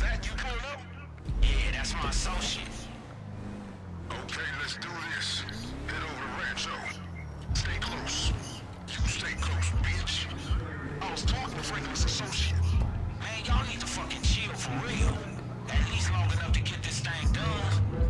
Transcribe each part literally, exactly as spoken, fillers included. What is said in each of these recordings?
that you pulled up? Yeah, that's my associate. Okay, let's do this. Head over to Rancho. Stay close. You stay close, bitch. I was talking to Franklin's associate. Man, y'all need to fucking chill for real. At least long enough to get this thing done.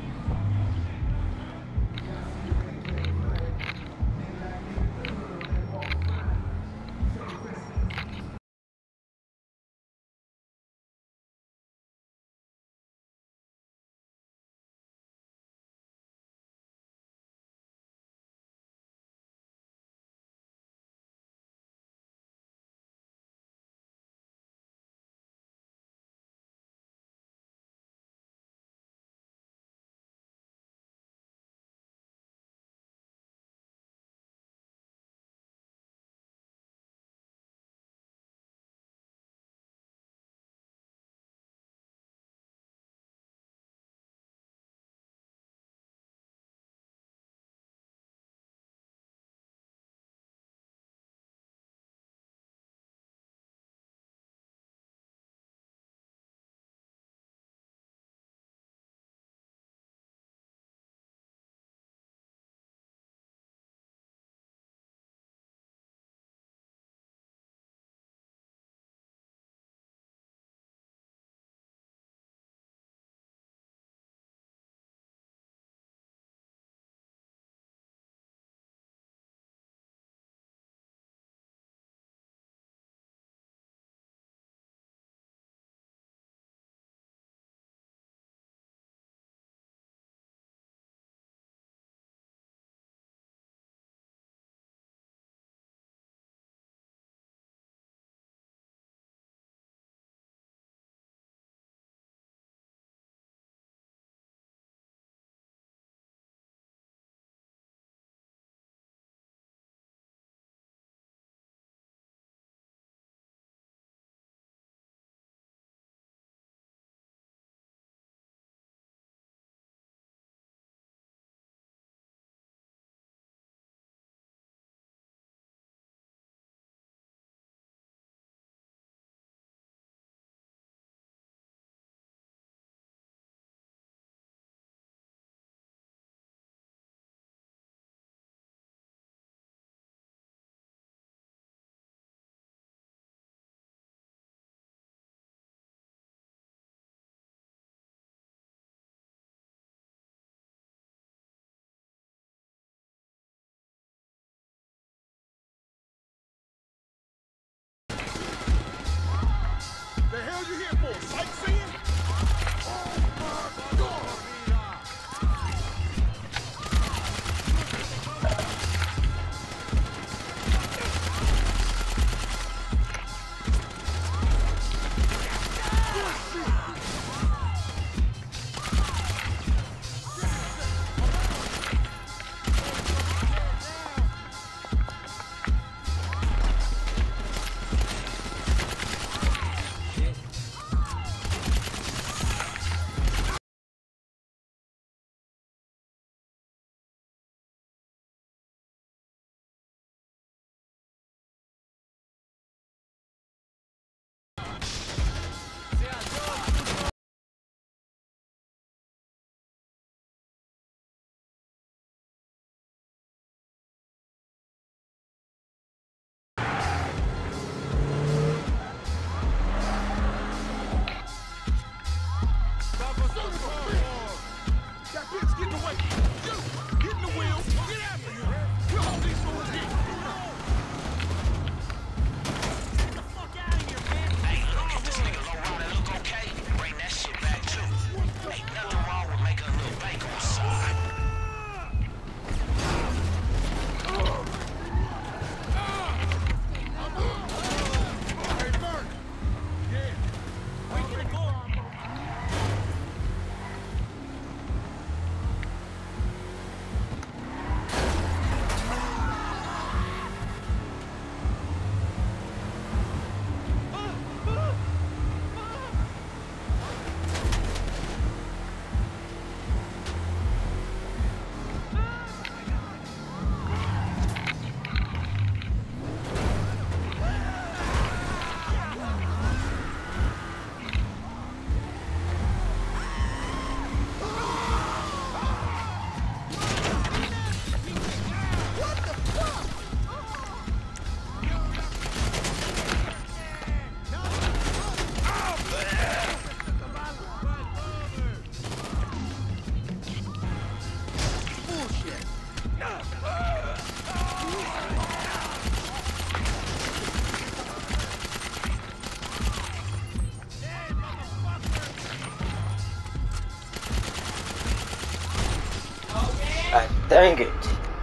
The hell you here for? Sightseeing? Oh my God! Sea God dang it.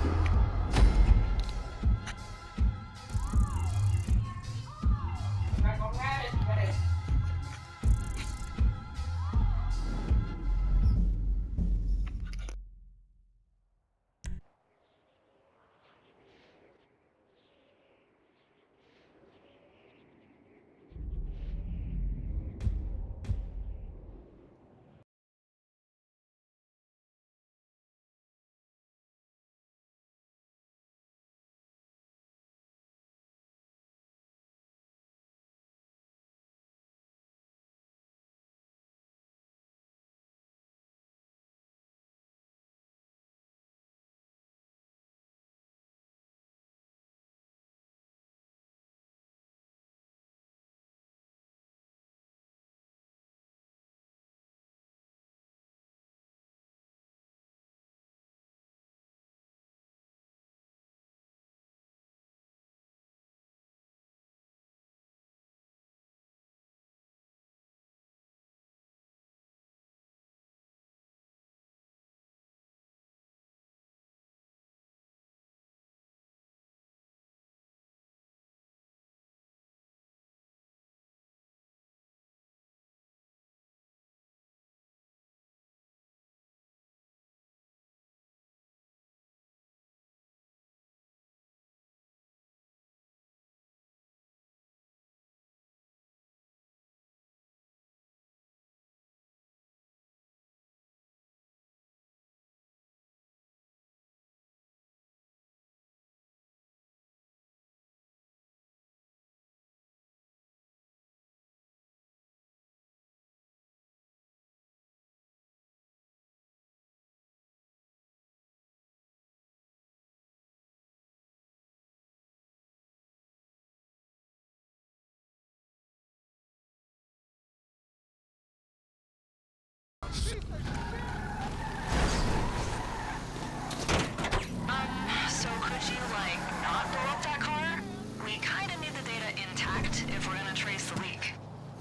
So could you, like, not blow up that car? We kinda need the data intact if we're gonna trace the leak.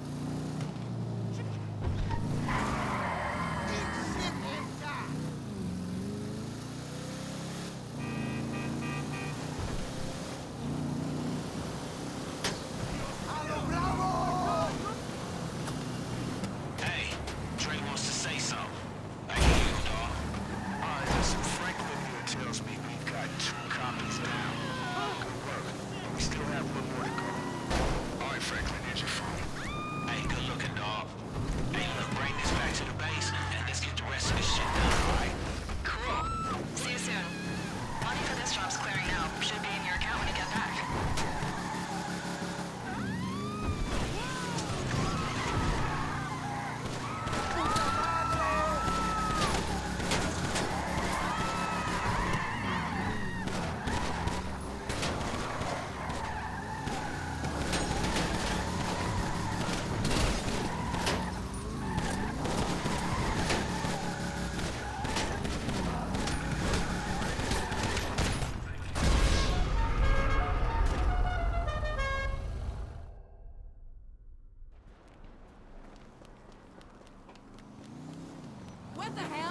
Hey, Dre wants to say something. I hear you, dog. Alright, listen, Franklin here tells me we've got two copies down. Good work. But we still have one more to go. Alright, Franklin, here's your phone. Hey, good looking, dog. Hey, look, bring this back to the base, and let's get the rest of this shit done, alright? Cool. See you soon. Money for this job's clearing now. Should be in your account when you get back. What the hell?